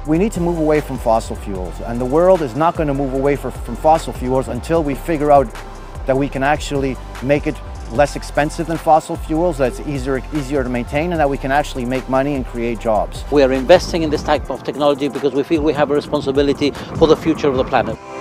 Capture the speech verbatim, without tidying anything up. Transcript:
We need to move away from fossil fuels, and the world is not going to move away for, from fossil fuels until we figure out that we can actually make it less expensive than fossil fuels, that it's easier, easier to maintain, and that we can actually make money and create jobs. We are investing in this type of technology because we feel we have a responsibility for the future of the planet.